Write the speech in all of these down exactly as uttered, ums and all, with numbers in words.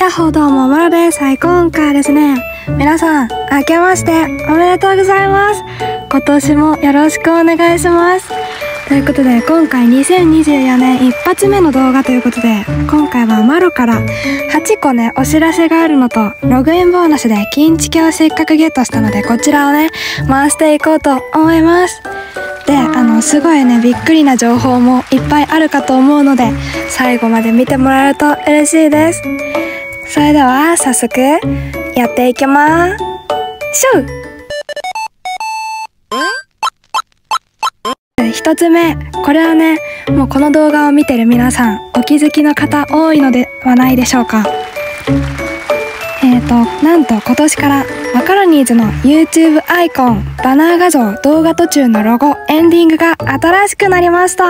やっほーどうも、まろです。はい、今回はですね、皆さん、明けましておめでとうございます。今年もよろしくお願いします。ということで、今回にせんにじゅうよねん一発目の動画ということで、今回はマロからはちこね、お知らせがあるのと、ログインボーナスで金チケをせっかくゲットしたので、こちらをね、回していこうと思います。で、あの、すごいね、びっくりな情報もいっぱいあるかと思うので、最後まで見てもらえると嬉しいです。それでは早速やっていきまーしょう。一つ目、これはね、もうこの動画を見てる皆さんお気づきの方多いのではないでしょうか。えーと、なんと今年からマカロニーズの YouTube アイコン、バナー画像、動画途中のロゴ、エンディングが新しくなりました。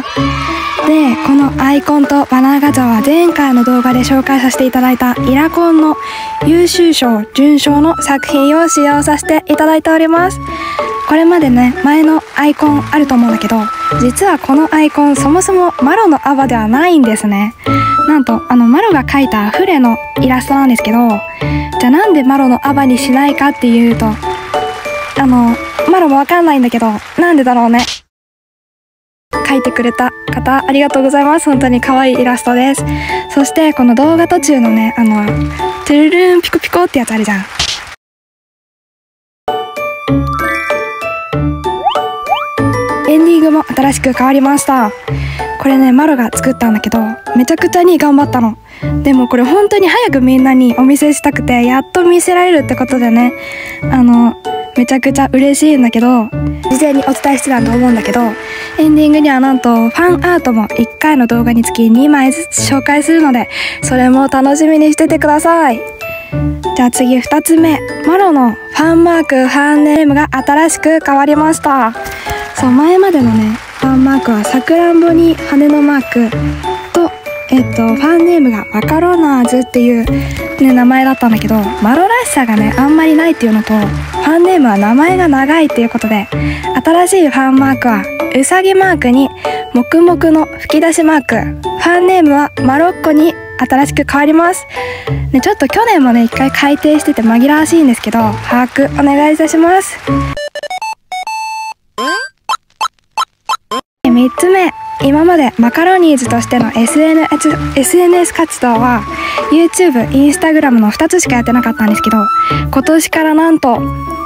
で、このアイコンとバナー画像は前回の動画で紹介させていただいたイラコンの優秀賞、準賞の作品を使用させていただいております。これまでね、前のアイコンあると思うんだけど、実はこのアイコンそもそもマロのアバではないんですね。なんと、あの、マロが描いたフレのイラストなんですけど、じゃあなんでマロのアバにしないかっていうと、あの、マロもわかんないんだけど、なんでだろうね。描いてくれた方、ありがとうございます。本当に可愛いイラストです。そして、この動画途中のね、あの、トゥルルンピコピコってやつあるじゃん。エンディングも新しく変わりました。これね、マロが作ったんだけど、めちゃくちゃに頑張ったの。でもこれ本当に早くみんなにお見せしたくて、やっと見せられるってことでね、あの、めちゃくちゃ嬉しいんだけど、事前にお伝えしてたと思うんだけど、エンディングにはなんとファンアートもいっかいの動画につきにまいずつ紹介するので、それも楽しみにしててください。じゃあ次ふたつめ、マロのファンマーク、ファンネームが新しく変わりました。そう、前までのね、ファンマークはさくらんぼに羽のマークと、えっと、ファンネームがマカロナーズっていう、ね、名前だったんだけど、マロらしさがね、あんまりないっていうのと、ファンネームは名前が長いっていうことで、新しいファンマークは、うさぎマークに、黙々の吹き出しマーク、ファンネームはマロッコに新しく変わります。ね、ちょっと去年もね、一回改訂してて紛らわしいんですけど、把握お願いいたします。みっつめ、今までマカロニーズとしての エスエヌエス 活動は YouTube、Instagram のふたつしかやってなかったんですけど、今年からなんと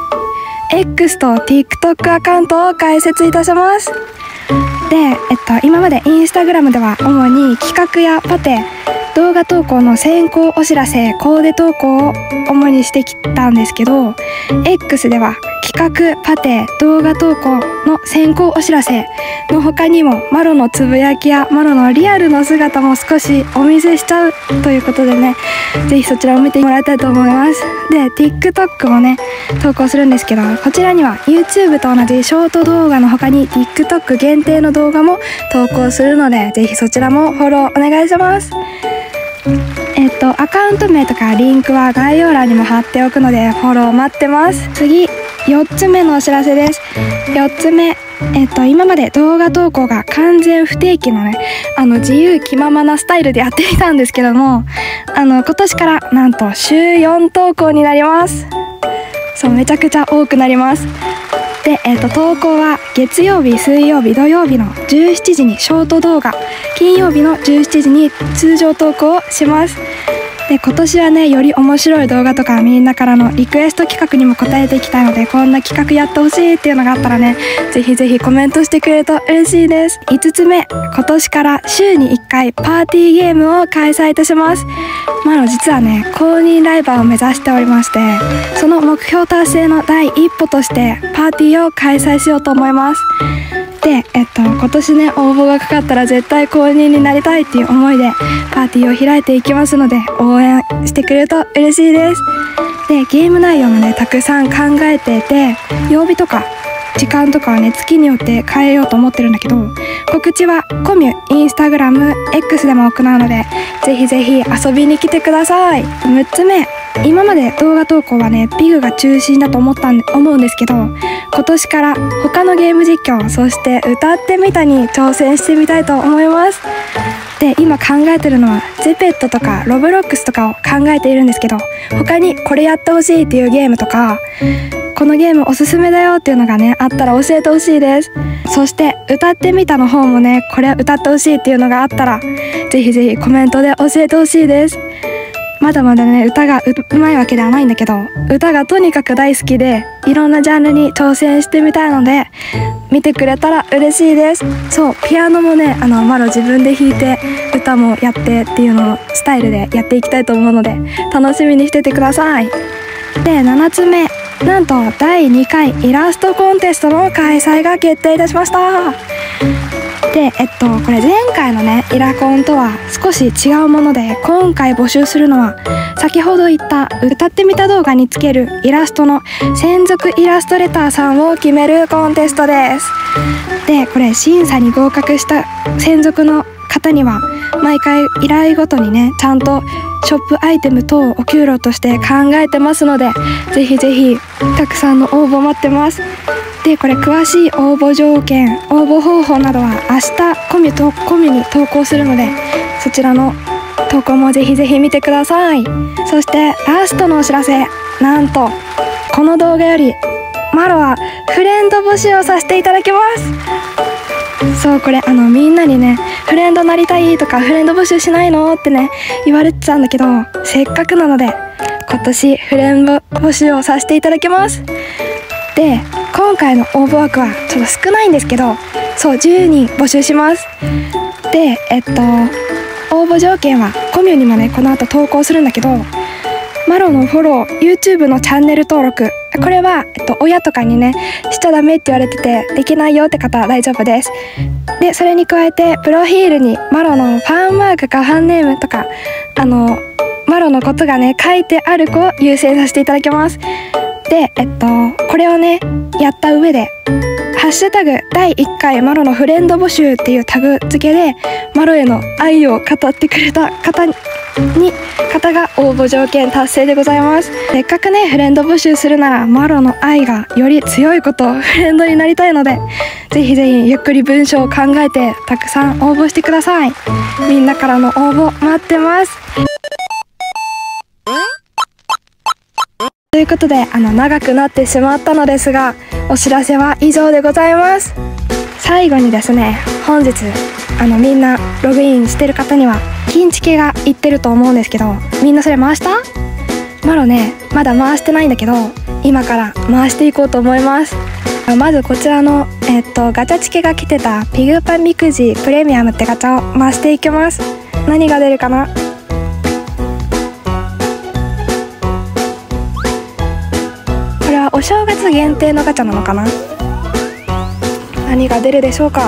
X と TikTok アカウントを開設いたします。で、えっと、今まで Instagram では主に企画やパテ、動画投稿の先行お知らせ、コーデ投稿を主にしてきたんですけど、X では企画、パテ、動画投稿の先行お知らせの他にも、マロのつぶやきやマロのリアルの姿も少しお見せしちゃうということでね、ぜひそちらを見てもらいたいと思います。で、TikTok もね、投稿するんですけど、こちらには YouTube と同じショート動画の他に TikTok 限定の動画も投稿するので、ぜひそちらもフォローお願いします。えっと、アカウント名とかリンクは概要欄にも貼っておくので、フォロー待ってます。次、よっつめのお知らせです。よっつめ、えっと、今まで動画投稿が完全不定期のね、あの、自由気ままなスタイルでやっていたんですけども、あの、今年からなんとしゅうよん投稿になります。そう、めちゃくちゃ多くなります。で、えっと、投稿は月曜日、水曜日、土曜日のじゅうしちじにショート動画、金曜日のじゅうしちじに通常投稿をします。で、今年はね、より面白い動画とかみんなからのリクエスト企画にも答えていきたいので、こんな企画やってほしいっていうのがあったらね、ぜひぜひコメントしてくれると嬉しいです。いつつめ、今年から週にいっかいパーティーゲームを開催いたします。マロ実はね、公認ライバーを目指しておりまして、その目標達成の第一歩としてパーティーを開催しようと思います。で、えっと、今年ね、応募がかかったら絶対公認になりたいっていう思いでパーティーを開いていきますので、応援してくれると嬉しいです。で、ゲーム内容もね、たくさん考えていて、曜日とか時間とかはね、月によって変えようと思ってるんだけど、告知はコミュ、インスタグラム、X でも行うので、ぜひぜひ遊びに来てください。むっつめ、 今まで動画投稿はねピグが中心だと思ったん思うんですけど、今年から他のゲーム実況、そして歌ってみたに挑戦してみたいと思います。で、今考えてるのはゼペットとかロブロックスとかを考えているんですけど、他にこれやってほしいっていうゲームとか、このゲームおすすめだよっていうのがねあったら教えてほしいです。そして歌ってみたの方もね、これ歌ってほしいっていうのがあったらぜひぜひコメントで教えてほしいです。まだまだね歌が う, うまいわけではないんだけど、歌がとにかく大好きでいろんなジャンルに挑戦してみたいので見てくれたら嬉しいです。そう、ピアノもねあのマロ自分で弾いて歌もやってっていうのをスタイルでやっていきたいと思うので楽しみにしててください。で、ななつめ、なんとだいにかいイラストコンテストの開催が決定いたしました。で、えっとこれ前回のねイラコンとは少し違うもので、今回募集するのは先ほど言った歌ってみた動画につけるイラストの専属イラストレターさんを決めるコンテストです。で、これ審査に合格した専属の方には毎回依頼ごとにねちゃんとショップアイテム等をお給料として考えてますので、ぜひぜひたくさんの応募待ってます。で、これ詳しい応募条件、応募方法などは明日コミとコミに投稿するので、そちらの投稿もぜひぜひ見てください。そしてラストのお知らせ、なんとこの動画よりマロはフレンド募集をさせていただきます。そう、これあのみんなにねフレンドなりたいとかフレンド募集しないのってね言われてたんだけど、せっかくなので今年フレンド募集をさせていただきます。で、今回の応募枠はちょっと少ないんですけど、そうじゅうにん募集します。で、えっと応募条件はコミュにもねこの後投稿するんだけど、マロのフォロー、 YouTube のチャンネル登録、これは、えっと、親とかにねしちゃダメって言われててできないよって方は大丈夫です。で、それに加えてプロフィールにマロのファンマークかファンネームとかあのマロのことがね書いてある子を優先させていただきます。で、えっとこれをねやった上でハッシュタグだいいっかいマロのフレンド募集っていうタグ付けでマロへの愛を語ってくれた方に方が応募条件達成でございます。せっかくねフレンド募集するならマロの愛がより強いことをフレンドになりたいので、ぜひぜひゆっくり文章を考えてたくさん応募してください。みんなからの応募待ってます。ということであの長くなってしまったのですが、お知らせは以上でございます。最後にですね、本日あのみんなログインしてる方には金チケがいってると思うんですけど、みんなそれ回した？マロねまだ回してないんだけど、今から回していこうと思います。まずこちらの、えっと、ガチャチケが来てたピグパンみくじプレミアムってガチャを回していきます。何が出るかな？これはお正月限定のガチャなのかな？何が出るでしょうか？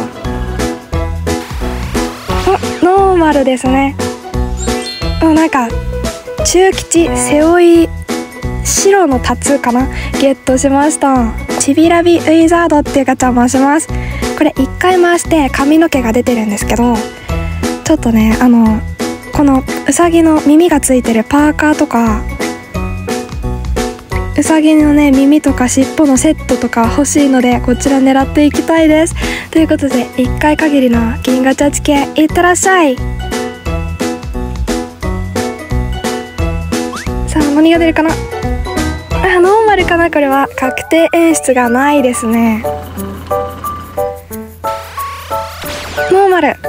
あ、ノーマルですね。あ、なんか中吉背負い白のタツかな、ゲットしました。ちびらびウィザードっていうガチャを回します。これいっかい回して髪の毛が出てるんですけど、ちょっとねあのこのうさぎの耳がついてるパーカーとかうさぎのね耳とか尻尾のセットとか欲しいので、こちら狙っていきたいです。ということでいっかい限りの銀ガチャチケいってらっしゃい。さあ何が出るかな？あ、ノーマルかな。これは確定演出がないですね。ノーマル。お、え、待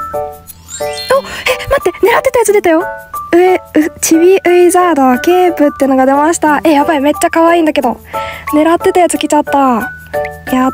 って、狙ってたやつ出たよ。上、うチビウィザードケープってのが出ました。え、やばい、めっちゃ可愛いんだけど狙ってたやつ来ちゃった。やった。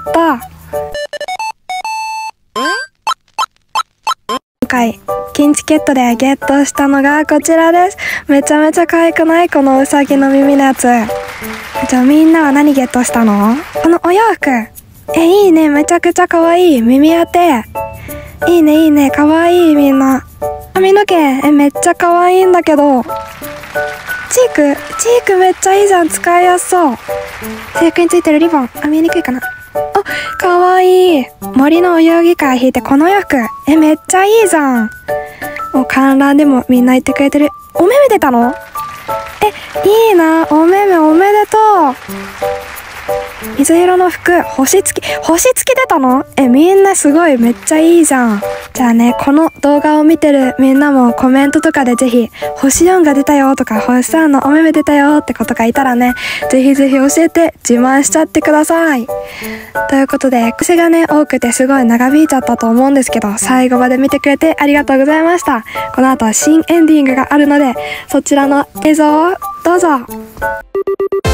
今回金チケットでゲットしたのがこちらです。めちゃめちゃ可愛くない？このうさぎの耳のやつ。じゃあみんなは何ゲットしたの？このお洋服。え、いいね。めちゃくちゃ可愛い。耳当ていいねいいね。可愛い。みんな髪の毛えめっちゃ可愛いんだけど、チークチークめっちゃいいじゃん。使いやすそう。制服についてるリボン、あ、見えにくいかな。あ、可愛い。森のお遊戯会引いてこの洋服えめっちゃいいじゃん。もう観覧でもみんな言ってくれてる。お目目出たの？ え、いいな。おめめおめでとう。水色の服、星付き、星付き出たの？え、みんなすごい、めっちゃいいじゃん。じゃあね、この動画を見てるみんなもコメントとかでぜひ、星よんが出たよとか、星さんのおめめ出たよってことがいたらね、ぜひぜひ教えて自慢しちゃってください。ということで、癖がね、多くてすごい長引いちゃったと思うんですけど、最後まで見てくれてありがとうございました。この後は新エンディングがあるので、そちらの映像をどうぞ。